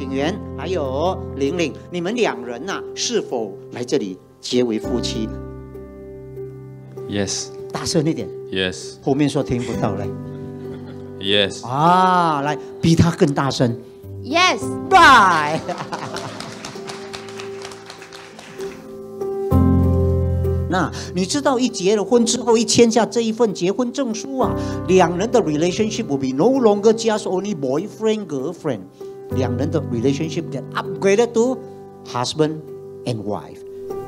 景元还有玲玲，你们两人呐、是否来这里结为夫妻 ？Yes。 大声一点。 Yes。 后面说听不到嘞。 Yes。 啊，来，比他更大声。 Yes。 Bye。那你知道一结了婚之后，一签下这一份结婚证书啊，两人的 relationship will be no longer just only boyfriend girlfriend， 两人的 relationship get upgraded to husband and wife。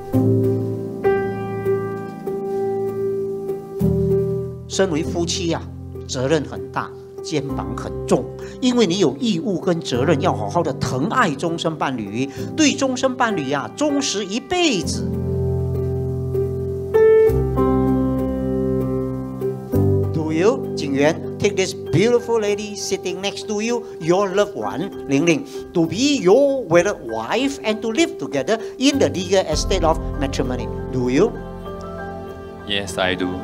身为夫妻啊，责任很大，肩膀很重，因为你有义务跟责任要好好的疼爱终身伴侣，对终身伴侣啊忠实一辈子。You, 景元 take this beautiful lady sitting next to you, your loved one, 玲玲 to be your wedded wife and to live together in the legal estate of matrimony. Do you? Yes, I do.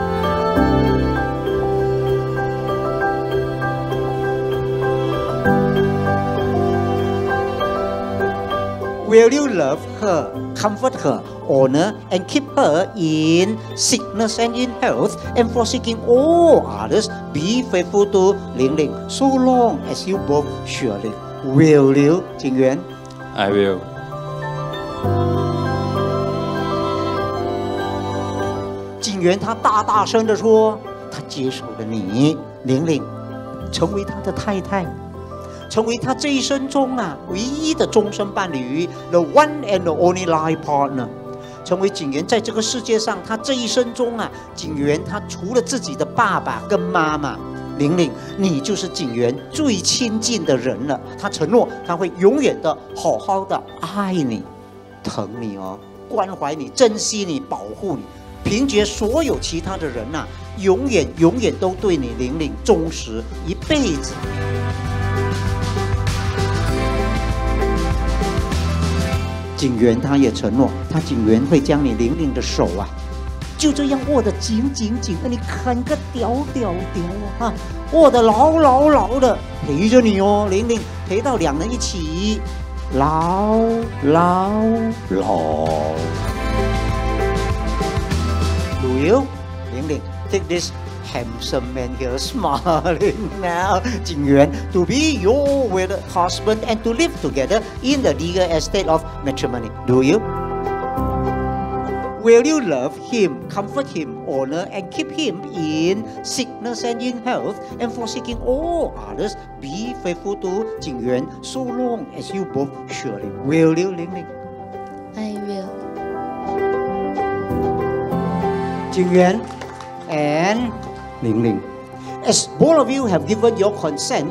Will you love her, comfort her, honor and keep her in sickness and in health, and forsaking all others, be faithful to 玲玲 so long as you both shall live? Will you, 景元 I will. 景元他大大声地说，他接受了你，玲玲，成为他的太太。成为他这一生中啊唯一的终身伴侣 ，the one and the only life partner。成为景元在这个世界上，他这一生中啊，景元他除了自己的爸爸跟妈妈，玲玲，你就是景元最亲近的人了。他承诺他会永远的好好的爱你、疼你哦，关怀你、珍惜你、保护你。凭借所有其他的人呐、永远都对你玲玲忠实一辈子。景元他也承诺，他景元会将你玲玲的手啊，就这样握得紧，你看个屌啊，握得牢的，陪着你哦，玲玲，陪到两人一起老。Do you， 玲玲 take this handsome man here smiling now, 景元 to be your wedded husband and to live together in the legal estate of matrimony. Do you? Will you love him, comfort him, honor and keep him in sickness and in health, and forsaking all others, be faithful to 景元 so long as you both surely? Will you, 玲玲 I will. 景元 and 玲玲 as both of you have given your consent，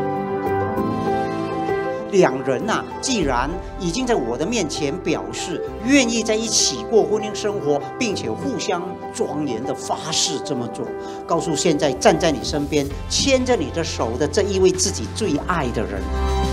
两人呐、既然已经在我的面前表示愿意在一起过婚姻生活，并且互相庄严的发誓这么做，告诉现在站在你身边、牵着你的手的这一位自己最爱的人，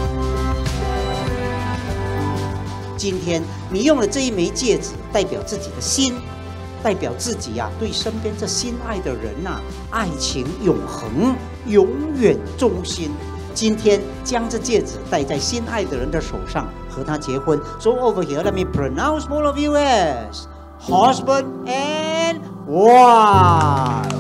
今天你用了这一枚戒指，代表自己的心。代表自己呀、对身边这心爱的人呐、爱情永恒，永远忠心。今天将这戒指戴在心爱的人的手上，和他结婚。So over here, let me pronounce all of you as husband and wife.